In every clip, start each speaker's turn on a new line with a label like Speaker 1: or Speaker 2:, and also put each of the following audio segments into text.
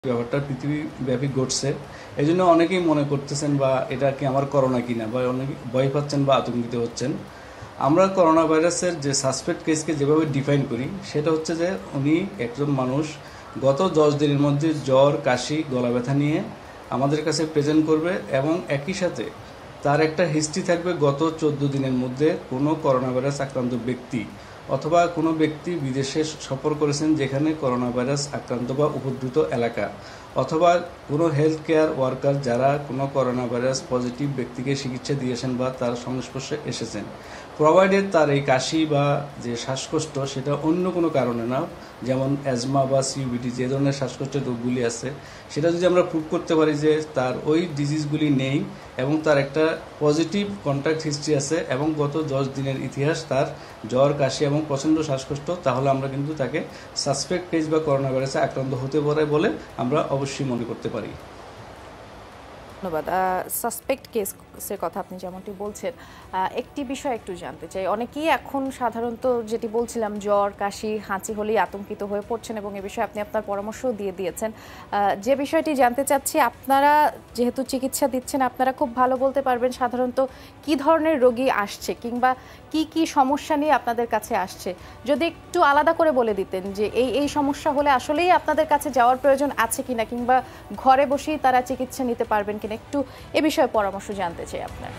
Speaker 1: ব্যাপারটা পৃথিবীব্যাপী ঘটছে। এই জন্য অনেকেই মনে করতেছেন বা এটা কি আমার করোনা কিনা, বা অনেকে ভয় পাচ্ছেন বা আতঙ্কিত হচ্ছেন। আমরা করোনা ভাইরাসের যে সাসপেক্ট কেসকে যেভাবে ডিফাইন করি সেটা হচ্ছে যে উনি একজন মানুষ গত 10 দিনের মধ্যে জ্বর, কাশি, গলা ব্যথা নিয়ে আমাদের কাছে প্রেজেন্ট করবে এবং একই সাথে তার একটা হিস্ট্রি থাকবে গত 14 দিনের মধ্যে কোনো করোনা ভাইরাস আক্রান্ত ব্যক্তি অথবা কোনো ব্যক্তি বিদেশে সফর করেছেন যেখানে করোনা ভাইরাস আক্রান্ত বা উপদ্রুত এলাকা, অথবা কোনো হেলথ কেয়ার ওয়ার্কার যারা কোনো করোনা ভাইরাস পজিটিভ ব্যক্তিকে চিকিৎসা দিয়েছেন বা তার সংস্পর্শে এসেছেন, প্রোভাইডেড তার এই কাশি বা যে শ্বাসকষ্ট সেটা অন্য কোনো কারণে না, যেমন অ্যাজমা বা সিওপিডি যে ধরনের শ্বাসকষ্টের রোগগুলি আছে সেটা যদি আমরা প্রুভ করতে পারি যে তার ওই ডিজিজগুলি নেই এবং তার একটা পজিটিভ কন্ট্যাক্ট হিস্ট্রি আছে এবং গত 10 দিনের ইতিহাস তার জ্বর, কাশি এবং প্রচণ্ড শ্বাসকষ্ট, তাহলে আমরা কিন্তু তাকে সাসপেক্ট কেস বা করোনা ভাইরাসে আক্রান্ত হতে পারে বলে আমরা অবশ্যই মনে করতে পারি।
Speaker 2: ধন্যবাদ। সাসপেক্ট কেসের কথা আপনি যেমনটি বলছেন, একটি বিষয় একটু জানতে চাই। অনেকেই এখন সাধারণত যেটি বলছিলাম জ্বর, কাশি, হাঁচি হলেই আতঙ্কিত হয়ে পড়ছেন এবং এ বিষয়ে আপনি আপনার পরামর্শও দিয়ে দিয়েছেন। যে বিষয়টি জানতে চাচ্ছি, আপনারা যেহেতু চিকিৎসা দিচ্ছেন, আপনারা খুব ভালো বলতে পারবেন সাধারণত কি ধরনের রোগী আসছে কিংবা কি কি সমস্যা নিয়ে আপনাদের কাছে আসছে। যদি একটু আলাদা করে বলে দিতেন যে এই সমস্যা হলে আসলেই আপনাদের কাছে যাওয়ার প্রয়োজন আছে কিনা, কিংবা ঘরে বসেই তারা চিকিৎসা নিতে পারবেন কিনা, একটু এ বিষয়ে পরামর্শ জানতে চাই আপনার।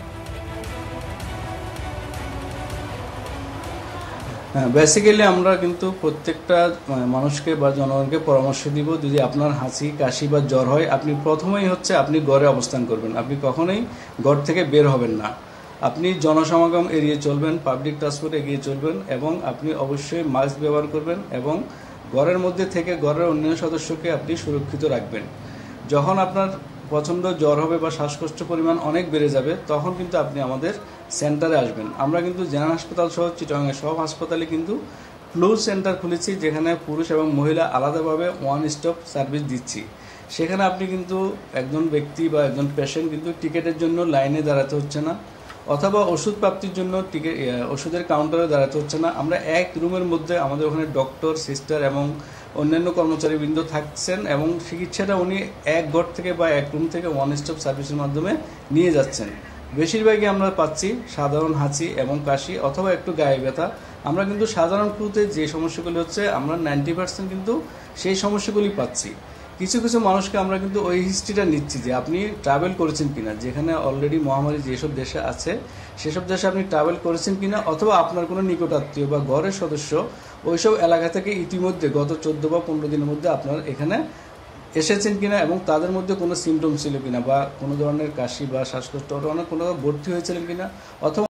Speaker 1: হ্যাঁ, বেসিক্যালি আমরা কিন্তু প্রত্যেকটা মানুষকে বা জনগণকে পরামর্শ দিব, যদি আপনার হাঁচি, কাশি বা জ্বর হয় আপনি প্রথমেই হচ্ছে আপনি ঘরে অবস্থান করবেন, আপনি কখনোই ঘর থেকে বের হবেন না, আপনি জনসমাগম এড়িয়ে চলবেন, পাবলিক ট্রান্সপোর্ট এগিয়ে চলবেন এবং আপনি অবশ্যই মাস্ক ব্যবহার করবেন এবং ঘরের মধ্যে থেকে ঘরের অন্য সদস্যকে আপনি সুরক্ষিত রাখবেন। যখন আপনার প্রচণ্ড জ্বর হবে বা শ্বাসকষ্ট পরিমাণ অনেক বেড়ে যাবে তখন কিন্তু আপনি আমাদের সেন্টারে আসবেন। আমরা কিন্তু জেনারেল হাসপাতাল সহ চিটাগাংয়ের সব হাসপাতালে কিন্তু ফ্লু সেন্টার খুলেছি, যেখানে পুরুষ এবং মহিলা আলাদাভাবে ওয়ান স্টপ সার্ভিস দিচ্ছি। সেখানে আপনি কিন্তু একজন ব্যক্তি বা একজন পেশেন্ট কিন্তু টিকিটের জন্য লাইনে দাঁড়াতে হচ্ছে না, অথবা ওষুধ প্রাপ্তির জন্য ওষুধের কাউন্টারে দাঁড়াতে হচ্ছে না। আমরা এক রুমের মধ্যে আমাদের ওখানে ডক্টর, সিস্টার এবং অন্যান্য কর্মচারীবৃন্দ থাকছেন এবং চিকিৎসাটা উনি এক ঘর থেকে বা এক রুম থেকে ওয়ান স্টপ সার্ভিসের মাধ্যমে নিয়ে যাচ্ছেন। বেশিরভাগই আমরা পাচ্ছি সাধারণ হাঁচি এবং কাশি অথবা একটু গায়ে ব্যথা। আমরা কিন্তু সাধারণ ফ্লুতে যে সমস্যাগুলি হচ্ছে আমরা 90% কিন্তু সেই সমস্যাগুলি পাচ্ছি। কিছু কিছু মানুষকে আমরা কিন্তু ওই হিস্ট্রিটা নিচ্ছি যে আপনি ট্রাভেল করেছেন কিনা, যেখানে অলরেডি মহামারী যেসব দেশে আছে সেসব দেশে আপনি ট্রাভেল করেছেন কিনা, অথবা আপনার কোনো নিকটাত্মীয় বা ঘরের সদস্য ওইসব এলাকা থেকে ইতিমধ্যে গত 14 বা 15 দিনের মধ্যে আপনার এখানে এসেছেন কিনা এবং তাদের মধ্যে কোনো সিমটম ছিল কিনা বা কোনো ধরনের কাশি বা শ্বাসকষ্ট কোনো ভর্তি হয়েছিলেন কিনা, অথবা